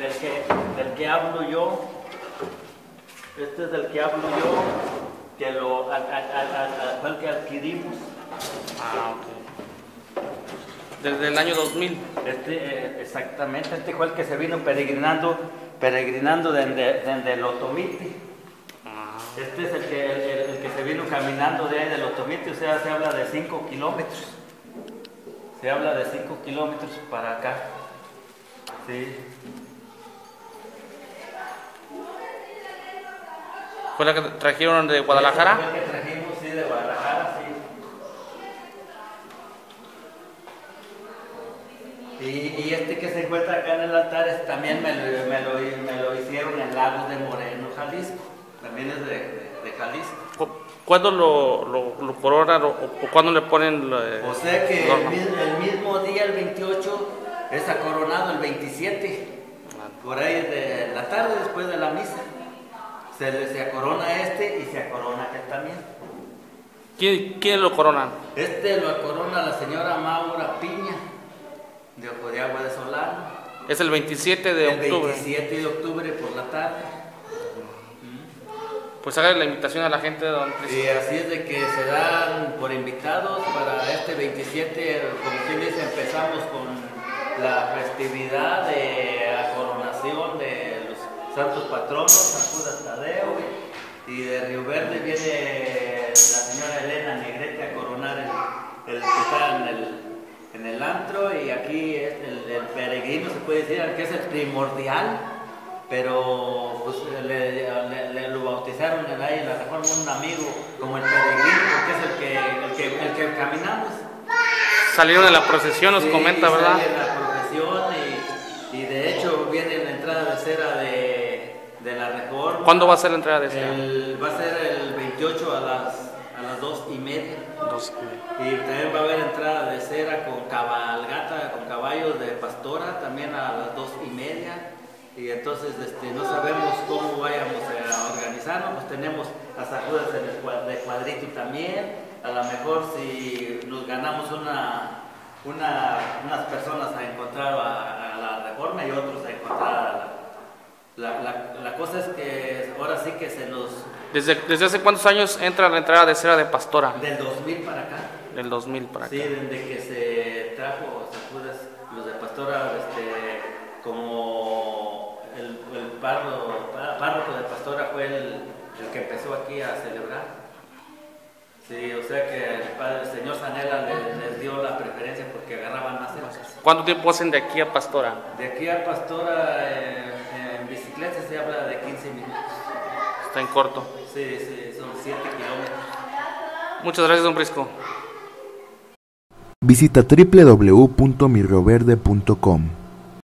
del que hablo yo. Este es del que hablo yo, que fue el que adquirimos. Ah, ok. Desde el año 2000. Exactamente, este fue el que se vino peregrinando desde el Otomite. Este es el que se vino caminando de ahí del Otomite, o sea, se habla de 5 kilómetros. Se habla de 5 kilómetros para acá. Sí. ¿Fue la que trajeron de Guadalajara? Fue el que trajimos, sí, de Guadalajara, sí. Y este que se encuentra acá en el altar también me lo hicieron en Lagos de Moreno, Jalisco. También es de Jalisco. ¿Cuándo lo coronan o cuándo le ponen? O sea que el mismo día, el 28, es coronado el 27. Por ahí de la tarde, después de la misa. Se acorona este y se acorona aquel también. ¿Quién lo coronan? Este lo corona la señora Maura Piña, de Ojo de Agua de Solano. Es el 27 de octubre. El 27 de octubre por la tarde. Pues haga la invitación a la gente de Don Prisco. Y así es de que se dan por invitados para este 27, como quien dice, empezamos con la festividad de la coronación de los santos patronos, San Judas Tadeo, y de Río Verde viene la señora Elena Negrete a coronar el que está en el antro, y aquí es el peregrino, se puede decir, que es el primordial, pero pues lo bautizaron ahí en la Reforma un amigo como el peregrino, porque es el que caminamos. Salieron en la procesión, nos comenta, ¿verdad? Sale en la procesión y de hecho viene la entrada de cera de la Reforma. ¿Cuándo va a ser la entrada de cera? Va a ser el 28 a las 2:30. Y también va a haber entrada de cera con cabalgata, con caballos de pastora, también a las 2:30. Y entonces no sabemos cómo vayamos a organizarnos, pues tenemos a San Judas de cuadrito también. A lo mejor si nos ganamos unas personas a encontrar a la Reforma y otros a encontrar la cosa es que ahora sí que se nos... ¿Desde hace cuántos años entra la entrada de cera de pastora? Del 2000 para acá. Del 2000 para acá. Sí, desde que se trajo San Judas, los de pastora, como el párroco de pastora fue el que empezó aquí a celebrar. Sí, o sea que el señor Sanela les dio la preferencia porque agarraban más cercas. ¿Cuánto tiempo hacen de aquí a Pastora? De aquí a Pastora en bicicleta se habla de 15 minutos. Está en corto. Sí, son 7 kilómetros. Muchas gracias, Don Prisco. Visita www.mirrioverde.com.